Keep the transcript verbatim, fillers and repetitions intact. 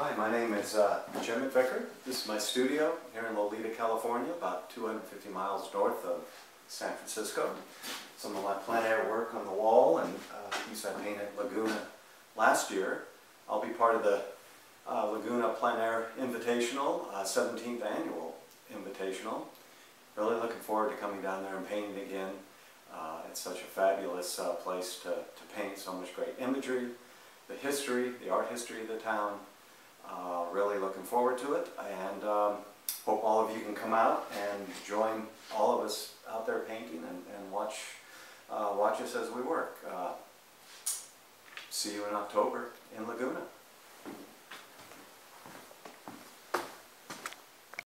Hi, my name is uh, Jim McVicker. This is my studio here in Lolita, California, about two hundred fifty miles north of San Francisco. Some of my plein air work on the wall and uh, piece I painted Laguna last year. I'll be part of the uh, Laguna Plein Air Invitational, uh, seventeenth annual Invitational. Really looking forward to coming down there and painting again. Uh, it's such a fabulous uh, place to, to paint, so much great imagery, the history, the art history of the town. Uh, really looking forward to it, and um, hope all of you can come out and join all of us out there painting and, and watch, uh, watch us as we work. Uh, see you in October in Laguna.